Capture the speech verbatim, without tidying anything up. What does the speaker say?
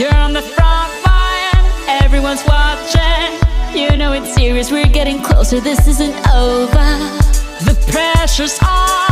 You're on the front line, everyone's watching. You know it's serious, we're getting closer, this isn't over. The pressure's on,